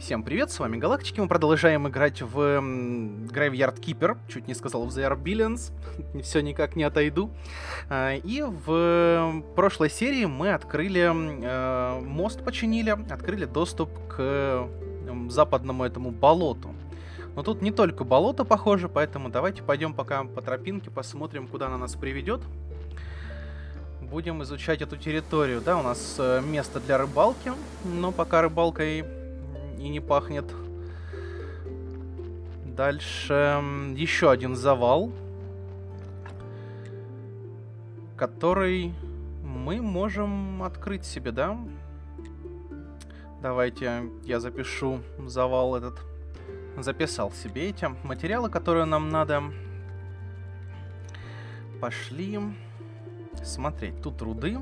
Всем привет, с вами Галактики, мы продолжаем играть в Graveyard Keeper, чуть не сказал в The Billions, все никак не отойду. И в прошлой серии мы открыли, мост починили, открыли доступ к западному этому болоту. Но тут не только болото похоже, поэтому давайте пойдем пока по тропинке, посмотрим, куда она нас приведет. Будем изучать эту территорию. Да, у нас место для рыбалки, но пока рыбалкой и не пахнет. Дальше еще один завал, который мы можем открыть себе, да? Давайте я запишу завал этот. Записал себе эти материалы, которые нам надо. Пошли смотреть. Тут руды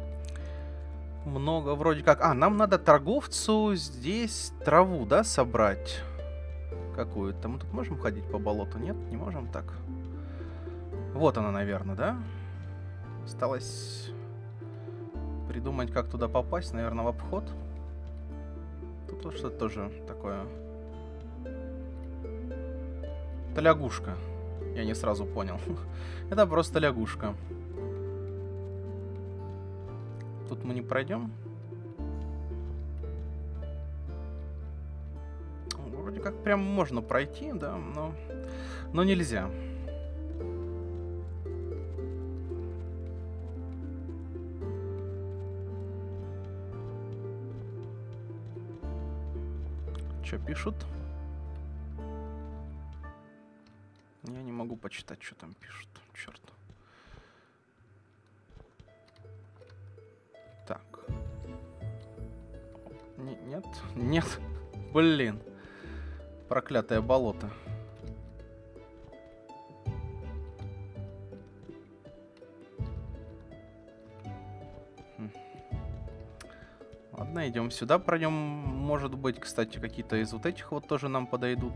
много вроде как. Нам надо торговцу здесь траву, да, собрать какую-то. Мы тут можем ходить по болоту? Нет, не можем так. Вот она, наверное, да? Осталось придумать, как туда попасть. Наверное, в обход. Тут вот что-то тоже такое. Это лягушка. Я не сразу понял. Это просто лягушка. Тут мы не пройдем. Вроде как прям можно пройти, да, но нельзя. Что пишут? Я не могу почитать, что там пишут. Черт. Так. Нет, нет. Блин. Проклятое болото. Ладно, идем сюда, пройдем. Может быть, кстати, какие-то из вот этих вот тоже нам подойдут.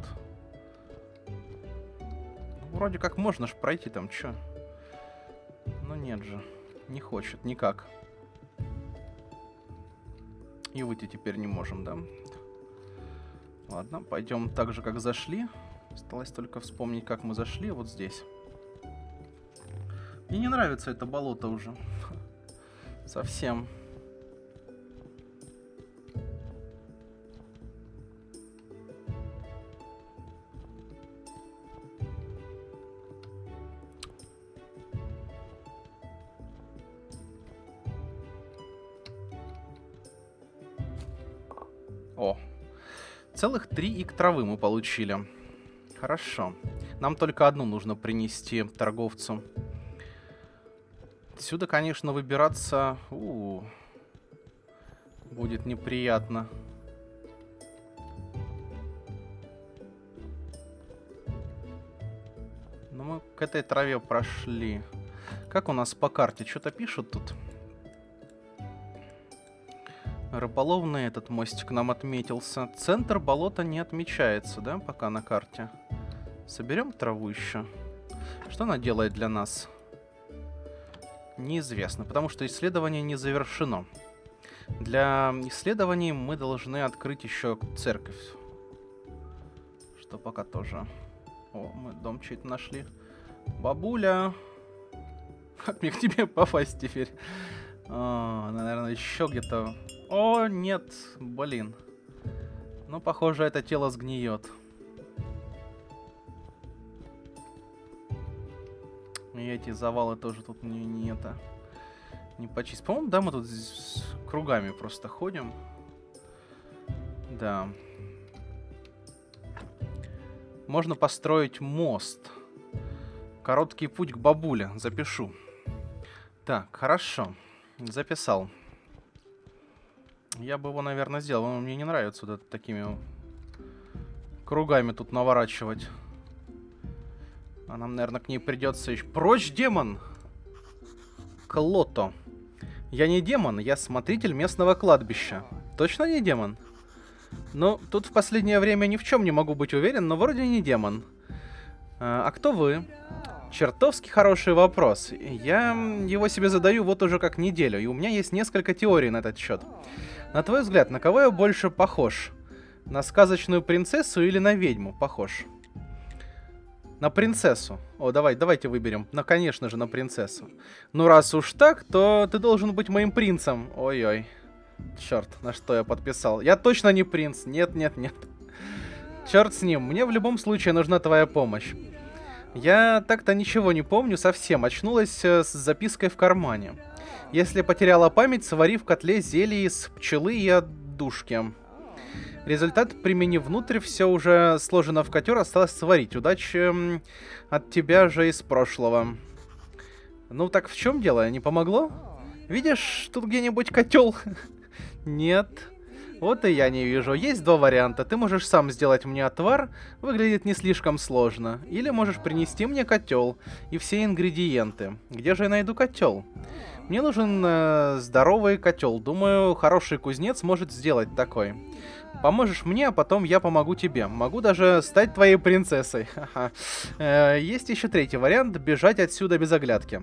Вроде как можно ж пройти там, чё? Но нет же. Не хочет, никак. И выйти теперь не можем, да? Ладно, пойдем так же, как зашли. Осталось только вспомнить, как мы зашли вот здесь. Мне не нравится это болото уже. Совсем. О, целых 3 ик травы мы получили. Хорошо. Нам только одну нужно принести торговцу. Отсюда, конечно, выбираться будет неприятно. Но мы к этой траве прошли. Как у нас по карте? Что-то пишут тут? Рыболовный этот мостик нам отметился. Центр болота не отмечается, да, пока на карте. Соберем траву еще. Что она делает для нас? Неизвестно, потому что исследование не завершено. Для исследований мы должны открыть еще церковь. Что пока тоже. О, мы дом чей-то нашли. Бабуля! Как мне к тебе попасть теперь? Наверное, еще где-то... О, нет, блин. Ну, похоже, это тело сгниет. И эти завалы тоже тут не почистить. По-моему, да, мы тут кругами просто ходим. Да. Можно построить мост. Короткий путь к бабуле. Запишу. Так, хорошо. Записал. Я бы его, наверное, сделал. Но мне не нравится вот такими кругами тут наворачивать. А нам, наверное, к ней придется еще... Прочь, демон! Клото. Я не демон, я смотритель местного кладбища. Точно не демон? Ну, тут в последнее время ни в чем не могу быть уверен, но вроде не демон. А кто вы? Чертовски хороший вопрос. Я его себе задаю вот уже как неделю, и у меня есть несколько теорий на этот счет. На твой взгляд, на кого я больше похож? На сказочную принцессу или на ведьму? Похож. На принцессу. О, давайте выберем. Ну, конечно же, на принцессу. Ну, раз уж так, то ты должен быть моим принцем. Ой-ой. Черт, на что я подписал. Я точно не принц. Нет. Черт с ним. Мне в любом случае нужна твоя помощь. Я так-то ничего не помню совсем. Очнулась с запиской в кармане. Если потеряла память, свари в котле зелье из пчелы и отдушки. Результат применив внутрь, все уже сложено в котел, осталось сварить. Удачи от тебя же из прошлого. Ну так в чем дело? Не помогло? Видишь тут где-нибудь котел? Нет. Вот и я не вижу. Есть два варианта. Ты можешь сам сделать мне отвар, выглядит не слишком сложно. Или можешь принести мне котел и все ингредиенты. Где же я найду котел? Мне нужен здоровый котел. Думаю, хороший кузнец может сделать такой. Поможешь мне, а потом я помогу тебе. Могу даже стать твоей принцессой. Есть еще третий вариант. Бежать отсюда без оглядки.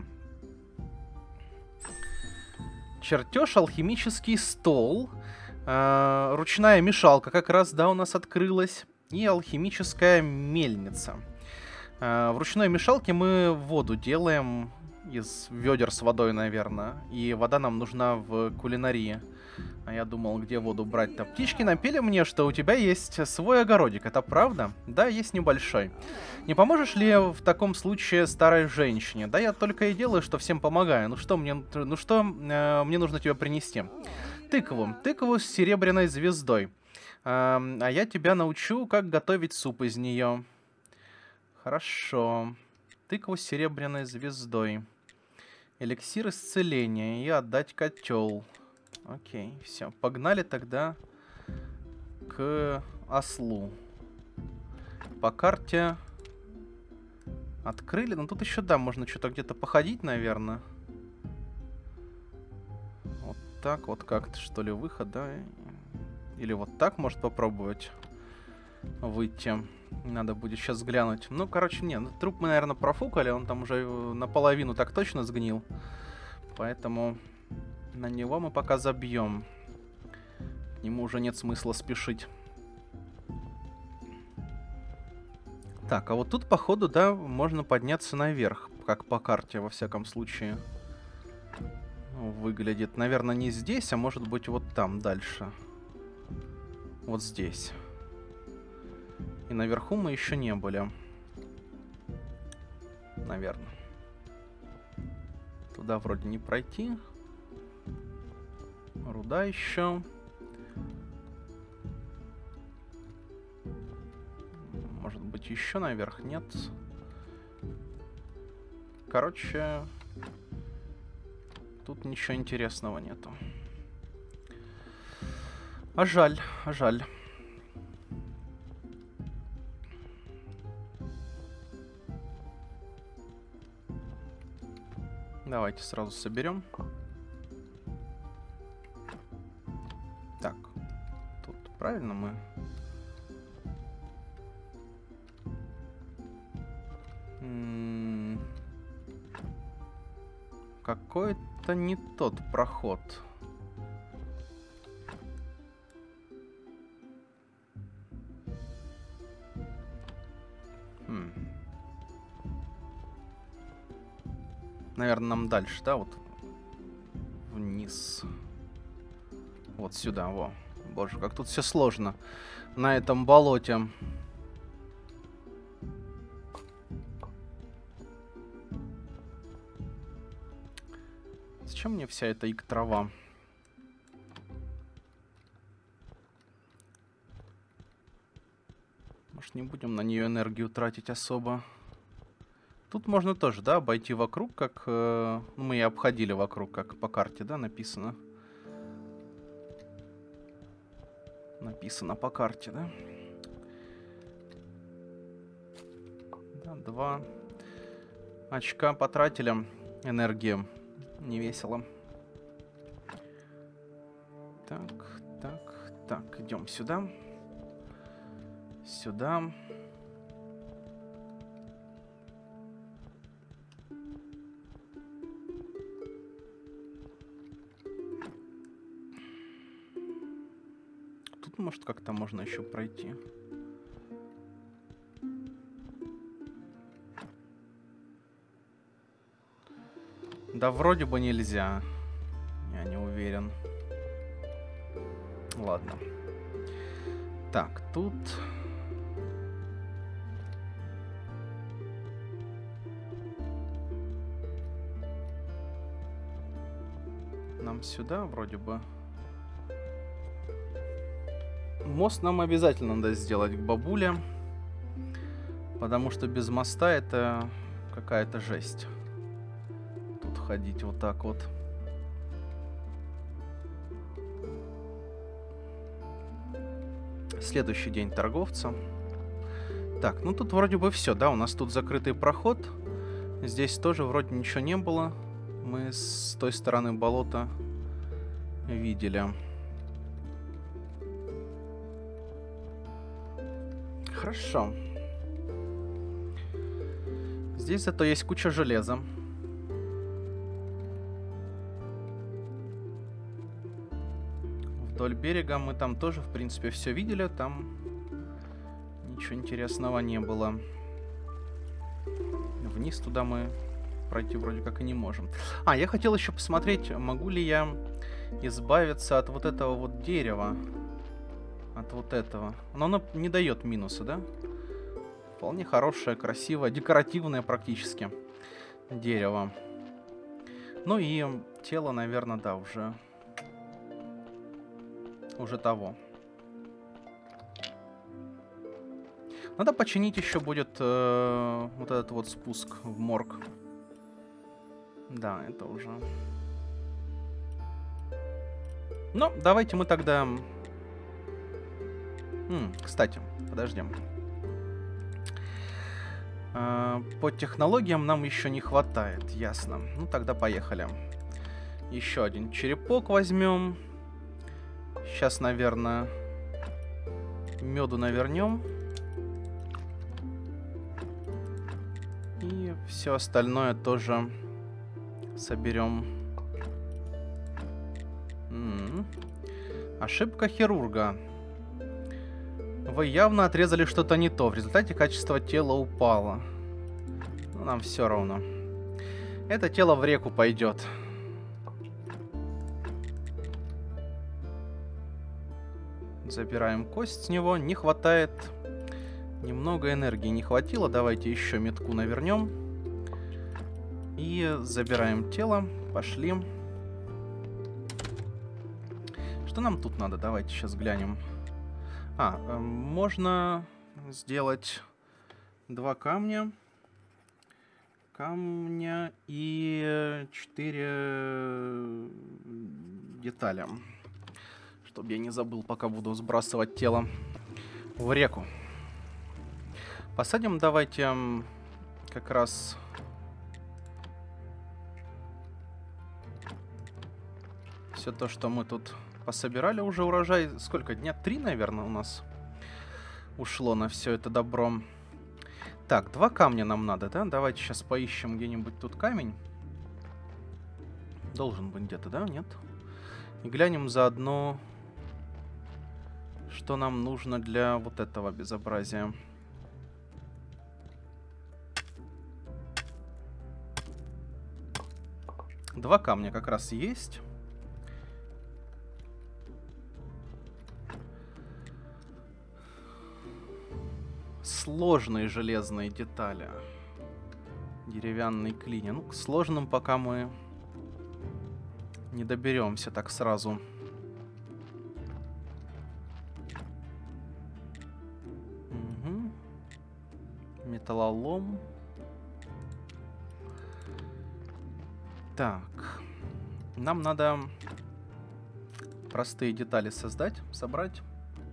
Чертеж, алхимический стол. Ручная мешалка как раз, да, у нас открылась. И алхимическая мельница. В ручной мешалке мы воду делаем из ведер с водой, наверное. И вода нам нужна в кулинарии. А я думал, где воду брать-то? Птички напели мне, что у тебя есть свой огородик. Это правда? Да, есть небольшой. Не поможешь ли в таком случае старой женщине? Да, я только и делаю, что всем помогаю. Ну что мне нужно тебе принести? Тыкву. Тыкву с серебряной звездой. А я тебя научу, как готовить суп из нее. Хорошо. Тыкву с серебряной звездой. Эликсир исцеления и отдать котел. Окей, все. Погнали тогда к ослу. По карте открыли. Но тут еще, да, можно что-то где-то походить, наверное. Вот так вот как-то, что ли, выход, да? Или вот так, может, попробовать выйти. Надо будет сейчас глянуть. Ну, короче, не, труп мы, наверное, профукали. Он там уже наполовину так точно сгнил. Поэтому на него мы пока забьем. К нему уже нет смысла спешить. Так, а вот тут, походу, да, можно подняться наверх. Как по карте, во всяком случае. Выглядит. Наверное, не здесь, а может быть вот там дальше. Вот здесь. И наверху мы еще не были. Наверное. Туда вроде не пройти. Руда еще. Может быть, еще наверх? Нет. Короче, тут ничего интересного нету. А жаль, а жаль. Давайте сразу соберем. Так, тут правильно мы... Какой-то не тот проход. Наверное, нам дальше, да, вот вниз. Вот сюда, во. Боже, как тут все сложно на этом болоте. Зачем мне вся эта ик-трава? Может, не будем на нее энергию тратить особо. Тут можно тоже, да, обойти вокруг, как... мы и обходили вокруг, как по карте, да, написано. Написано по карте, да? Да, 2 очка потратили энергии. Не весело. Так, идем сюда. Сюда. Может, как-то можно еще пройти. Да вроде бы нельзя. Я не уверен. Ладно. Так, тут... Нам сюда вроде бы. Мост нам обязательно надо сделать к бабуле. Потому что без моста это какая-то жесть. Тут ходить вот так вот. Следующий день торговца. Так, ну тут вроде бы все, да? У нас тут закрытый проход. Здесь тоже вроде ничего не было. Мы с той стороны болота видели. Хорошо. Здесь зато есть куча железа. Вдоль берега мы там тоже, в принципе, все видели. Там ничего интересного не было. Вниз туда мы пройти вроде как и не можем. А, я хотел еще посмотреть, могу ли я избавиться от вот этого вот дерева. От вот этого. Но оно не дает минуса, да? Вполне хорошее, красивое, декоративное практически дерево. Ну и тело, наверное, да, уже того. Надо починить еще будет вот этот вот спуск в морг. Да, это уже... Ну, давайте мы тогда... Кстати, подождем. По технологиям нам еще не хватает, ясно. Ну, тогда поехали. Еще один черепок возьмем. Сейчас, наверное, меду навернем. И все остальное тоже соберем. Ошибка хирурга. Вы явно отрезали что-то не то. В результате качество тела упало. Но нам все равно. Это тело в реку пойдет. Забираем кость с него. Не хватает. Немного энергии не хватило. Давайте еще метку навернем. И забираем тело. Пошли. Что нам тут надо? Давайте сейчас глянем. Можно сделать 2 камня. Камня и 4 детали. Чтобы я не забыл, пока буду сбрасывать тело в реку. Посадим давайте как раз... Все то, что мы тут... Пособирали уже урожай. Сколько? Дня 3, наверное, у нас ушло на все это добро. Так, 2 камня нам надо, да? Давайте сейчас поищем где-нибудь тут камень. Должен быть где-то, да? Нет? И глянем заодно, что нам нужно для вот этого безобразия. Два камня как раз есть. Сложные железные детали. Деревянный клинья. Ну, к сложным пока мы не доберемся так сразу. Угу. Металлолом. Так. Нам надо простые детали собрать.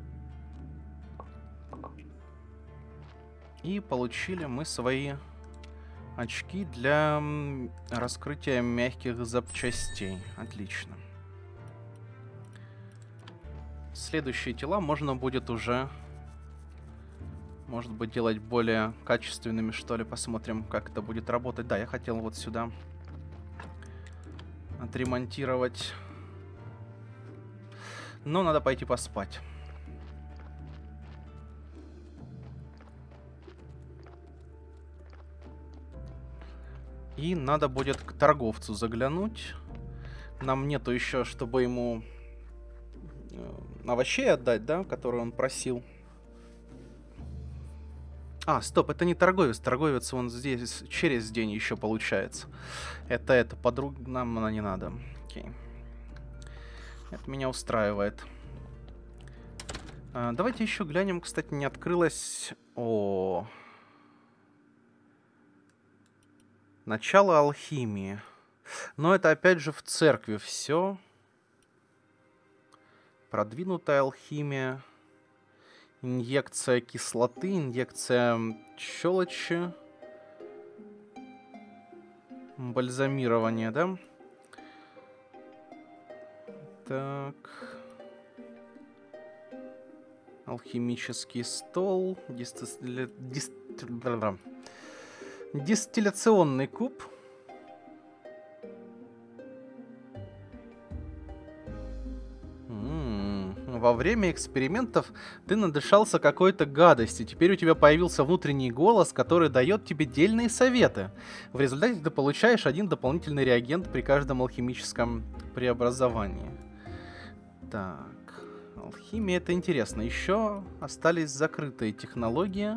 И получили мы свои очки для раскрытия мягких запчастей. Отлично. Следующие тела можно будет уже, может быть, делать более качественными, что ли. Посмотрим, как это будет работать. Да, я хотел вот сюда отремонтировать. Но надо пойти поспать. И надо будет к торговцу заглянуть. Нам нету еще, чтобы ему овощей отдать, да, которые он просил. А, стоп, это не торговец. Торговец он здесь через день еще получается. Это подруга, нам она не надо. Окей. Это меня устраивает. Давайте еще глянем, кстати, не открылось... О, начало алхимии. Но это опять же в церкви все. Продвинутая алхимия. Инъекция кислоты, инъекция щелочи. Бальзамирование, да? Так. Алхимический стол. Дистилляционный куб. Во время экспериментов ты надышался какой-то гадости. Теперь у тебя появился внутренний голос, который дает тебе дельные советы. В результате ты получаешь один дополнительный реагент при каждом алхимическом преобразовании. Так, алхимия это интересно. Еще остались закрытые технологии.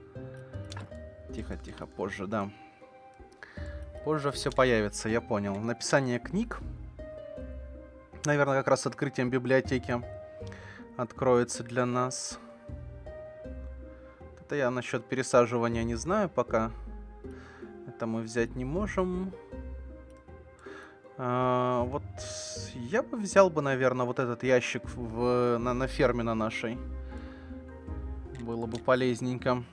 Тихо, позже, да. Позже все появится, я понял. Написание книг. Наверное, как раз с открытием библиотеки откроется для нас. Это я насчет пересаживания не знаю пока. Это мы взять не можем. Вот я бы взял бы, наверное, вот этот ящик на ферме на нашей. Было бы полезненько.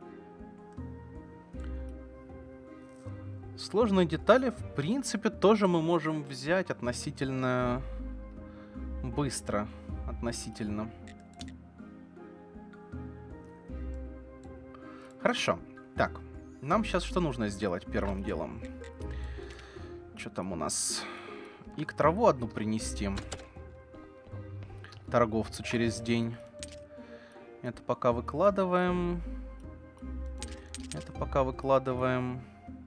Сложные детали, в принципе, тоже мы можем взять относительно быстро. Относительно. Хорошо. Так, нам сейчас что нужно сделать первым делом? Что там у нас? И к траву одну принести. Торговцу через день. Это пока выкладываем. Это пока выкладываем.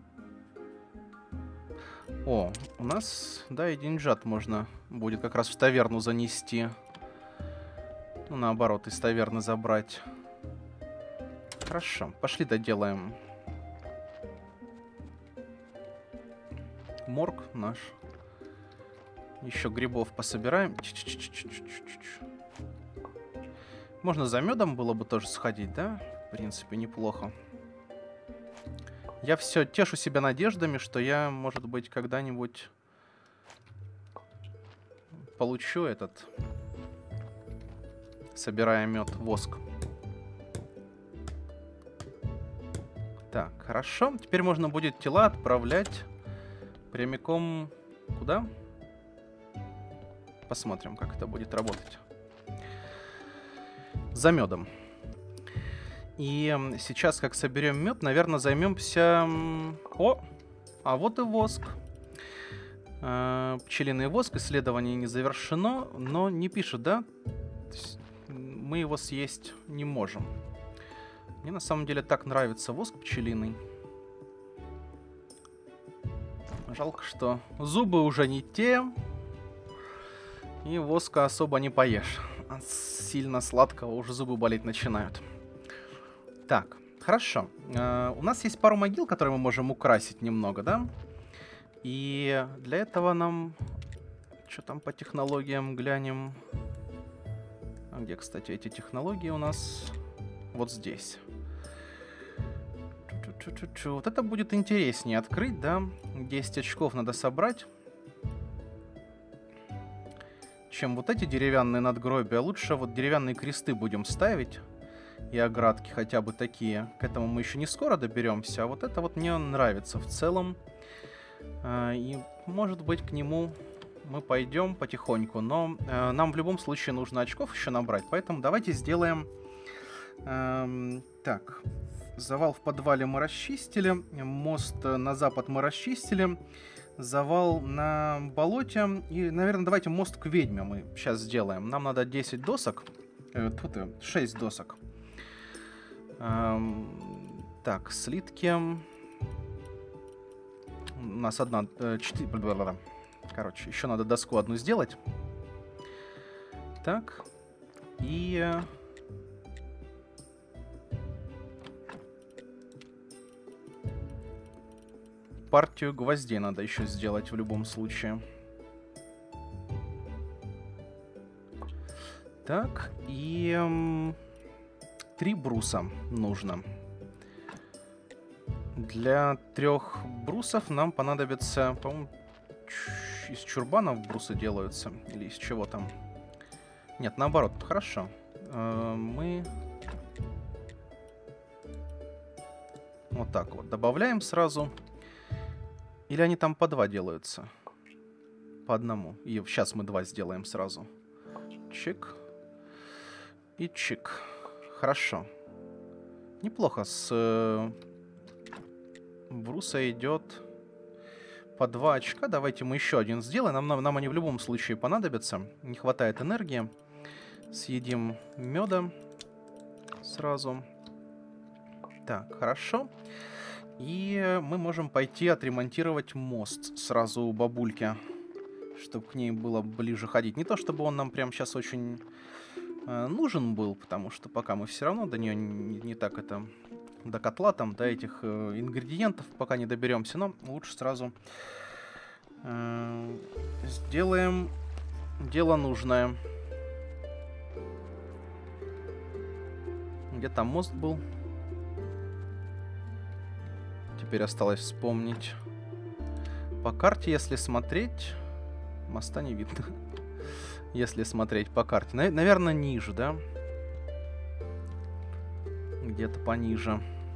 О, у нас, да, и деньжат можно будет как раз в таверну занести. Ну, наоборот, из таверны забрать. Хорошо, пошли доделаем. Морг наш. Еще грибов пособираем. Можно за медом было бы тоже сходить, да? В принципе, неплохо. Я все тешу себя надеждами, что я, может быть, когда-нибудь получу этот, собирая мед, воск. Так, хорошо. Теперь можно будет тела отправлять прямиком куда? Посмотрим, как это будет работать. За медом. И сейчас, как соберем мед, наверное, займемся... О! А вот и воск. Пчелиный воск. Исследование не завершено, но не пишет, да? Мы его съесть не можем. Мне на самом деле так нравится воск пчелиный. Жалко, что зубы уже не те. И воска особо не поешь. От сильно сладкого уже зубы болеть начинают. Так, хорошо. У нас есть пару могил, которые мы можем украсить немного, да? И для этого нам... Что там по технологиям глянем? А где, кстати, эти технологии у нас? Вот здесь. Вот это будет интереснее открыть, да? 10 очков надо собрать. Чем вот эти деревянные надгробия. Лучше вот деревянные кресты будем ставить. И оградки хотя бы такие. К этому мы еще не скоро доберемся. А вот это вот мне нравится в целом. И может быть к нему мы пойдем потихоньку. Но нам в любом случае нужно очков еще набрать. Поэтому давайте сделаем... Так. Завал в подвале мы расчистили. Мост на запад мы расчистили. Завал на болоте. И, наверное, давайте мост к ведьме мы сейчас сделаем. Нам надо 10 досок. Тут 6 досок. Так, слитки. У нас одна... 4... Короче, еще надо доску одну сделать. Так. И... партию гвоздей надо еще сделать в любом случае. Так, и 3 бруса нужно. Для 3 брусов нам понадобится, по-моему, из чурбанов брусы делаются. Или из чего там? Нет, наоборот, хорошо. Мы вот так вот добавляем сразу. Или они там по 2 делаются? По одному. И сейчас мы 2 сделаем сразу. Чик. И чик. Хорошо. Неплохо. С бруса идет по 2 очка. Давайте мы еще один сделаем. Нам они в любом случае понадобятся. Не хватает энергии. Съедим меда сразу. Так, хорошо. И мы можем пойти отремонтировать мост сразу у бабульки, чтобы к ней было ближе ходить. Не то, чтобы он нам прямо сейчас очень нужен был, потому что пока мы все равно до нее не так это... До котла там, до этих ингредиентов пока не доберемся. Но лучше сразу сделаем дело нужное. Где там мост был? Теперь осталось вспомнить. По карте, если смотреть... Моста не видно. Если смотреть по карте. Наверное, ниже, да? Где-то пониже.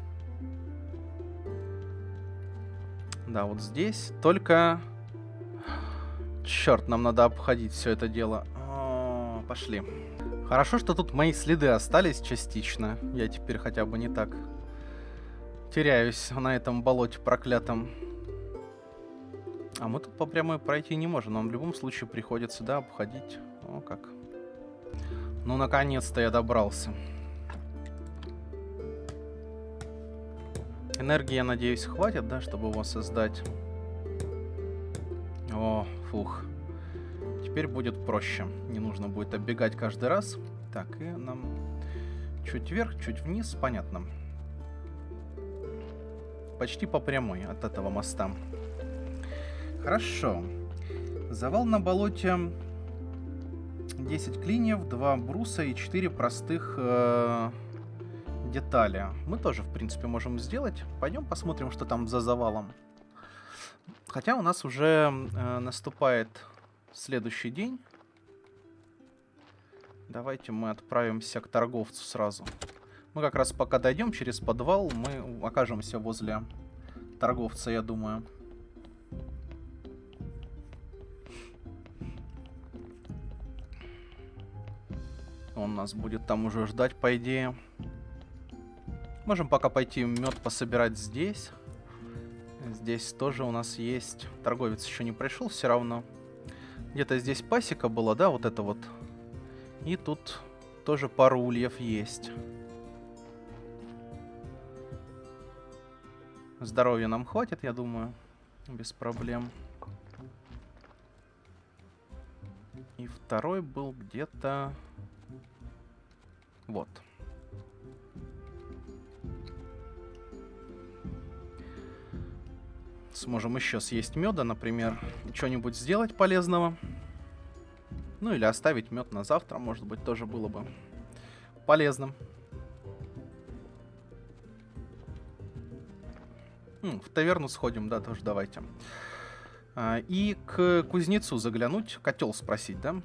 Да, вот здесь. Только... Черт, нам надо обходить все это дело. О, пошли. Хорошо, что тут мои следы остались частично. Я теперь хотя бы не так теряюсь на этом болоте проклятом. А мы тут по прямой пройти не можем. Нам в любом случае приходится, да, обходить. О, как. Ну, наконец-то я добрался. Энергии, я надеюсь, хватит, да, чтобы его создать. О, фух. Теперь будет проще. Не нужно будет оббегать каждый раз. Так, и нам чуть вверх, чуть вниз. Понятно. Почти по прямой от этого моста. Хорошо. Завал на болоте. 10 клиньев, 2 бруса и 4 простых детали. Мы тоже, в принципе, можем сделать. Пойдем посмотрим, что там за завалом. Хотя у нас уже наступает следующий день. Давайте мы отправимся к торговцу сразу. Мы как раз пока дойдем через подвал, мы окажемся возле торговца, я думаю. Он нас будет там уже ждать, по идее. Можем пока пойти мед пособирать здесь. Здесь тоже у нас есть... Торговец еще не пришел все равно. Где-то здесь пасека была, да, вот это вот. И тут тоже пару ульев есть. Здоровья нам хватит, я думаю. Без проблем. И второй был где-то... Вот. Сможем еще съесть меда, например. Что-нибудь сделать полезного. Ну или оставить мед на завтра, может быть, тоже было бы полезным. В таверну сходим, да, тоже давайте. И к кузнецу заглянуть, котел спросить, да?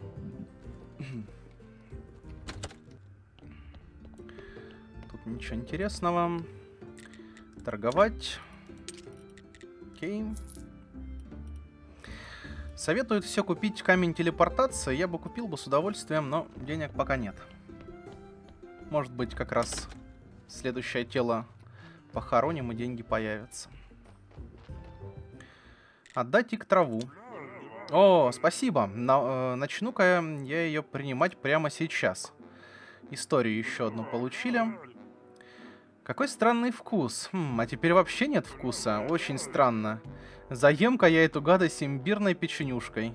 Тут ничего интересного. Торговать. Окей. Советуют все купить камень телепортации. Я бы купил бы с удовольствием, но денег пока нет. Может быть, как раз следующее тело похороним, и деньги появятся. Отдать их траву. О, спасибо. Начну-ка я ее принимать прямо сейчас. Историю еще одну получили. Какой странный вкус. А теперь вообще нет вкуса. Очень странно. Заем-ка я эту гадость имбирной печенюшкой.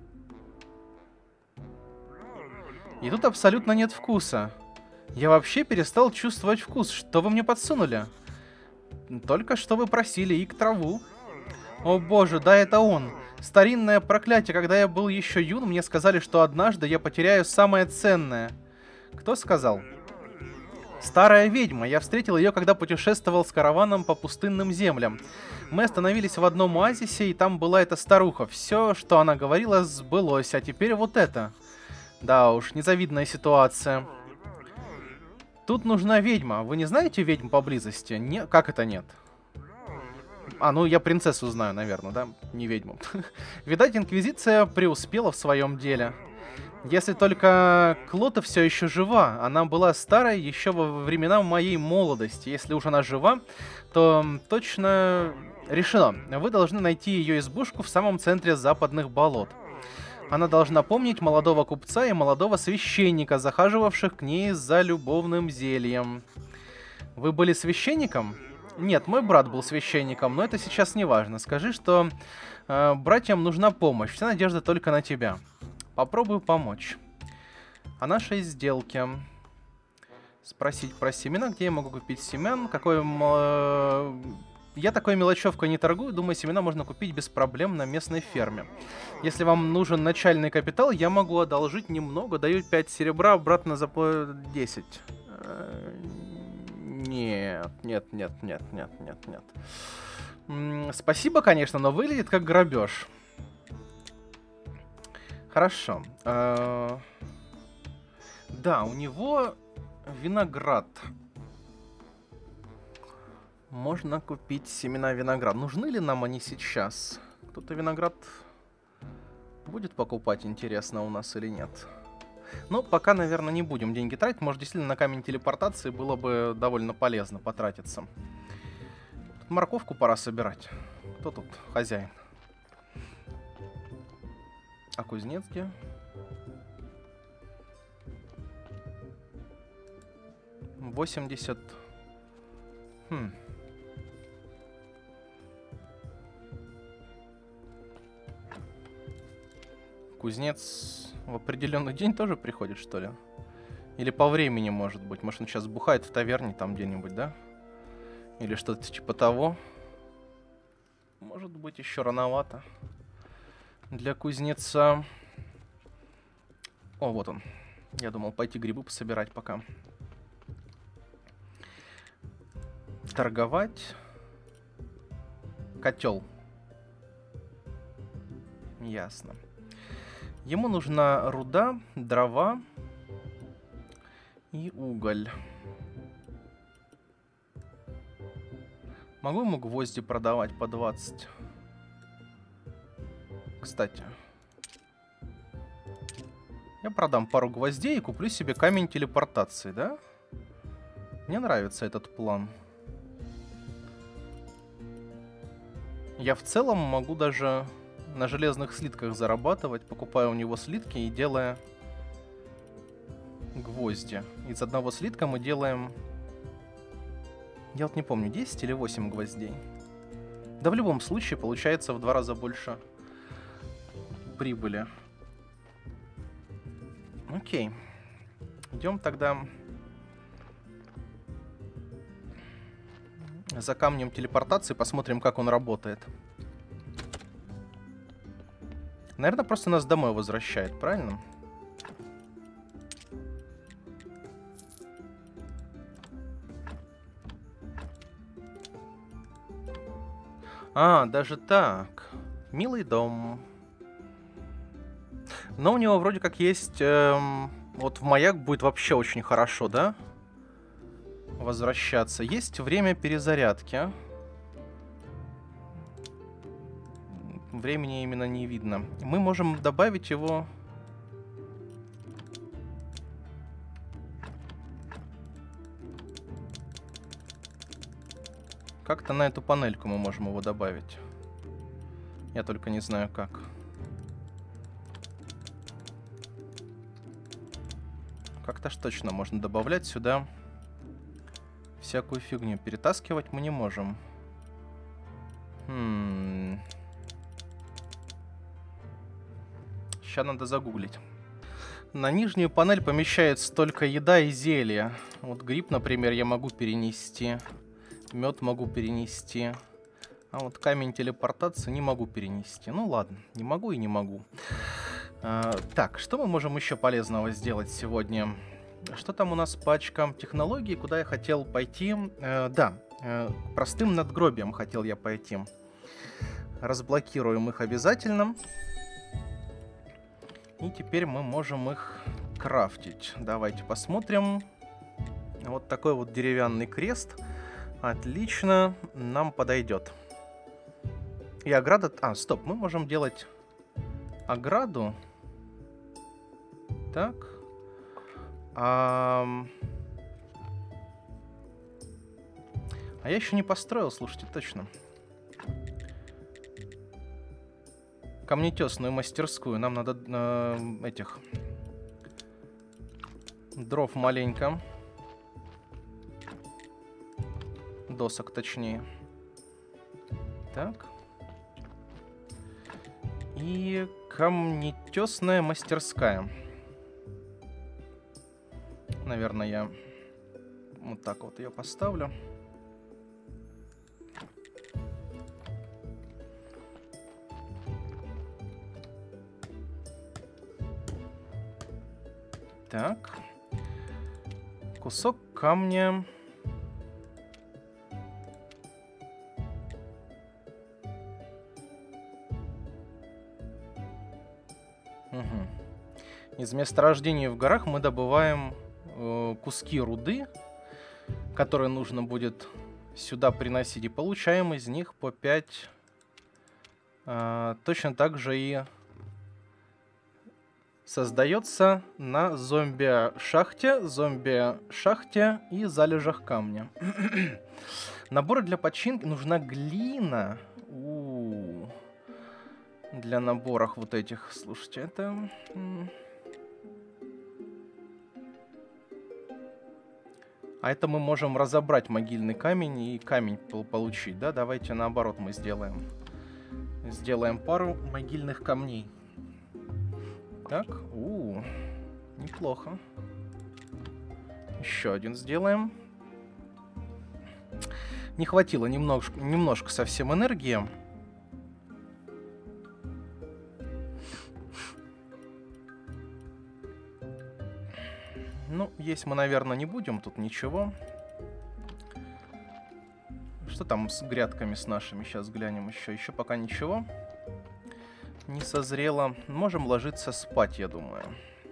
И тут абсолютно нет вкуса. Я вообще перестал чувствовать вкус. Что вы мне подсунули? Только что вы просили ик траву. О боже, да это он. Старинное проклятие. Когда я был еще юн, мне сказали, что однажды я потеряю самое ценное. Кто сказал? Старая ведьма. Я встретил ее, когда путешествовал с караваном по пустынным землям. Мы остановились в одном оазисе, и там была эта старуха. Все, что она говорила, сбылось. А теперь вот это. Да уж, незавидная ситуация. Тут нужна ведьма. Вы не знаете ведьм поблизости? Не... Как это нет? А, ну я принцессу знаю, наверное, да? Не ведьму. Видать, Инквизиция преуспела в своем деле. Если только Клота все еще жива. Она была старой еще во времена моей молодости. Если уж она жива, то точно решено. Вы должны найти ее избушку в самом центре западных болот. Она должна помнить молодого купца и молодого священника, захаживавших к ней за любовным зельем. Вы были священником? Нет, мой брат был священником, но это сейчас не важно. Скажи, что братьям нужна помощь. Вся надежда только на тебя. Попробую помочь. О нашей сделке. Спросить про семена. Где я могу купить семян? Я такой мелочевкой не торгую. Думаю, семена можно купить без проблем на местной ферме. Если вам нужен начальный капитал, я могу одолжить немного. Даю 5 серебра, обратно за 10. Нет. Спасибо, конечно, но выглядит как грабеж. Хорошо. Да, у него виноград. Можно купить семена винограда. Нужны ли нам они сейчас? Кто-то виноград будет покупать, интересно, у нас или нет? Ну, пока, наверное, не будем деньги тратить. Может, действительно, на камень телепортации было бы довольно полезно потратиться. Тут морковку пора собирать. Кто тут хозяин? А кузнец где? $80. Кузнец в определенный день тоже приходит, что ли? Или по времени, может быть? Может, он сейчас бухает в таверне там где-нибудь, да? Или что-то типа того? Может быть, еще рановато. Для кузнеца... О, вот он. Я думал пойти грибы пособирать пока. Торговать. Котел. Ясно. Ему нужна руда, дрова и уголь. Могу ему гвозди продавать по 20? Кстати. Я продам пару гвоздей и куплю себе камень телепортации, да? Мне нравится этот план. Я в целом могу даже на железных слитках зарабатывать, покупая у него слитки и делая гвозди. Из одного слитка мы делаем... Я вот не помню, 10 или 8 гвоздей. Да в любом случае получается в 2 раза больше прибыли. Окей. Идем тогда за камнем телепортации, посмотрим, как он работает. Наверное, просто нас домой возвращает, правильно? А, даже так. Милый дом. Но у него вроде как есть... вот в маяк будет вообще очень хорошо, да? Возвращаться. Есть время перезарядки. Времени именно не видно. Мы можем добавить его... Как-то на эту панельку мы можем его добавить. Я только не знаю как. Как-то ж точно можно добавлять сюда всякую фигню. Перетаскивать мы не можем. Сейчас надо загуглить. На нижнюю панель помещается только еда и зелья. Вот гриб, например, я могу перенести. Мед могу перенести. А вот камень телепортации не могу перенести. Ну ладно, не могу и не могу. Так, что мы можем еще полезного сделать сегодня? Что там у нас по очкам технологий? Куда я хотел пойти? Да, простым надгробием хотел я пойти. Разблокируем их обязательно. И теперь мы можем их крафтить. Давайте посмотрим. Вот такой вот деревянный крест. Отлично, нам подойдет. И ограда... А, стоп, мы можем делать ограду. Так. А я еще не построил, слушайте, точно. Камнетесную мастерскую. Нам надо этих дров маленько. Досок, точнее. Так. И камнетесная мастерская. Наверное, я вот так вот ее поставлю. Так. Кусок камня. Угу. Из месторождений в горах мы добываем куски руды, которые нужно будет сюда приносить, и получаем из них по 5. Точно так же и создается на зомби-шахте и залежах камня. Наборы для починки. Нужна глина. Для наборов вот этих. Слушайте, это... А это мы можем разобрать могильный камень и камень получить, да? Давайте наоборот мы сделаем. Сделаем пару могильных камней. Так, неплохо. Еще один сделаем. Не хватило немножко совсем энергии. Ну, есть мы, наверное, не будем. Тут ничего. Что там с грядками с нашими? Сейчас глянем еще. Еще пока ничего не созрело. Можем ложиться спать, я думаю.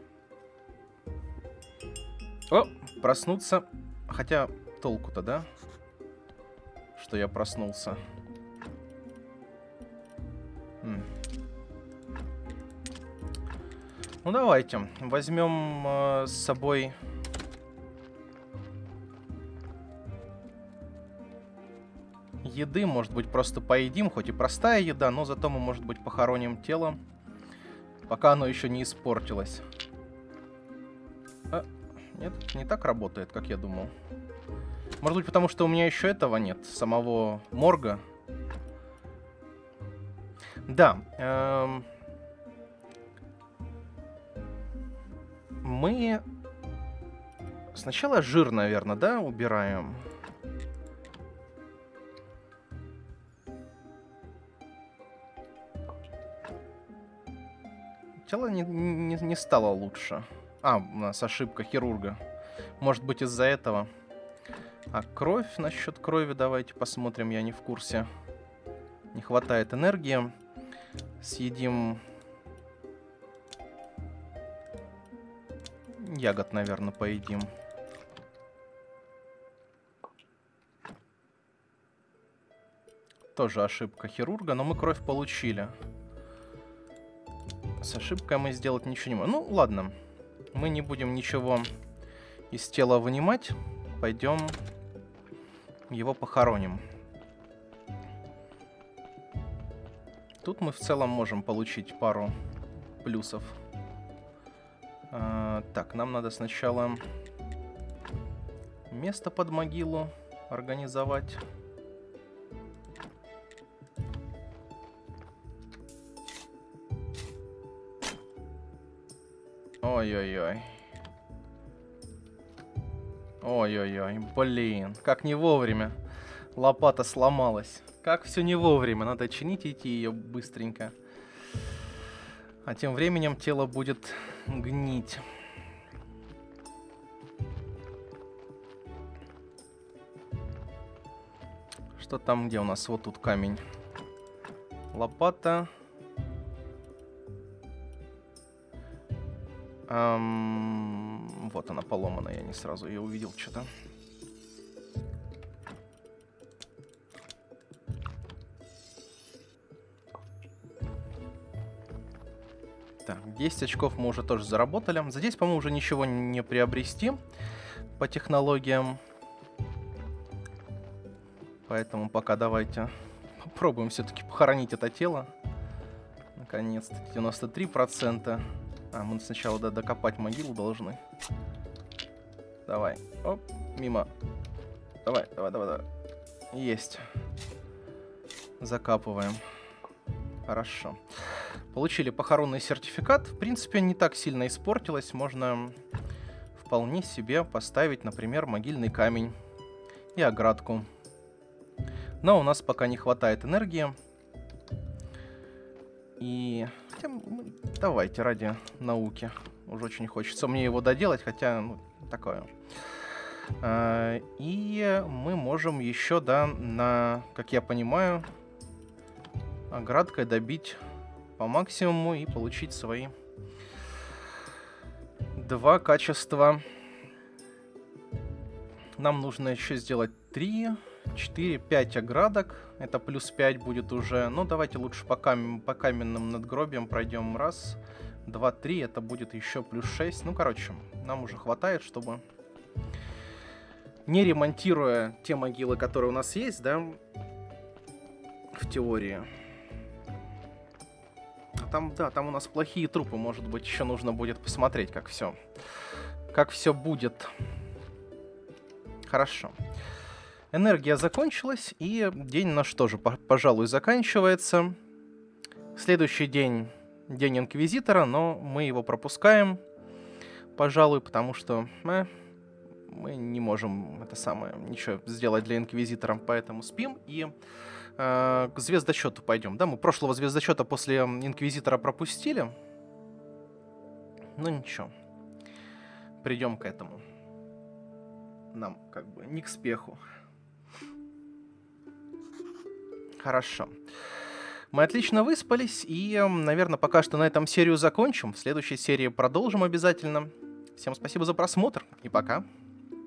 О, проснуться. Хотя толку-то, да? Что я проснулся. Ну, давайте. Возьмем с собой... еды, может быть, просто поедим, хоть и простая еда, но зато мы, может быть, похороним тело, пока оно еще не испортилось. Нет, не так работает, как я думал. Может быть, потому что у меня еще этого нет, самого морга. Да. Мы сначала жир, наверное, да, убираем. Тело не стало лучше. У нас ошибка хирурга. Может быть, из-за этого. А кровь, насчет крови давайте посмотрим, я не в курсе. Не хватает энергии. Съедим... ягод, наверное, поедим. Тоже ошибка хирурга, но мы кровь получили. С ошибкой мы сделать ничего не можем. Ну, ладно. Мы не будем ничего из тела вынимать. Пойдем его похороним. Тут мы в целом можем получить пару плюсов. Так, нам надо сначала место под могилу организовать. Ой-ой-ой. Ой-ой-ой, блин, как не вовремя. Лопата сломалась. Как все не вовремя. Надо чинить и идти ее быстренько. А тем временем тело будет гнить. Что там, где у нас? Вот тут камень. Лопата. Вот она поломана, я не сразу ее увидел что-то. Так, 10 очков мы уже тоже заработали. Здесь, по-моему, уже ничего не приобрести по технологиям. Поэтому пока давайте попробуем все-таки похоронить это тело. Наконец-то 93%. А, мы сначала докопать могилу должны. Давай. Оп, мимо. Давай. Есть. Закапываем. Хорошо. Получили похоронный сертификат. В принципе, не так сильно испортилось. Можно вполне себе поставить, например, могильный камень и оградку. Но у нас пока не хватает энергии. И давайте ради науки. Уже очень хочется мне его доделать, хотя, ну, такое. И мы можем еще, да, как я понимаю, оградкой добить по максимуму и получить свои 2 качества. Нам нужно еще сделать 3, 4, 5 оградок. Это плюс 5 будет уже. Ну, давайте лучше по каменным надгробиям пройдем. 1, 2, 3. Это будет еще плюс 6. Ну, короче, нам уже хватает, чтобы, не ремонтируя те могилы, которые у нас есть, да, в теории. Там, да, там у нас плохие трупы. Может быть, еще нужно будет посмотреть, как все будет. Хорошо. Энергия закончилась, и день наш тоже, пожалуй, заканчивается. Следующий день — день Инквизитора, но мы его пропускаем, пожалуй, потому что мы не можем ничего сделать для Инквизитора, поэтому спим и к звездочету пойдем. Да, мы прошлого звездочета после Инквизитора пропустили. Ну ничего, придем к этому. Нам как бы не к спеху. Хорошо. Мы отлично выспались, и, наверное, пока что на этом серию закончим. В следующей серии продолжим обязательно. Всем спасибо за просмотр, и пока.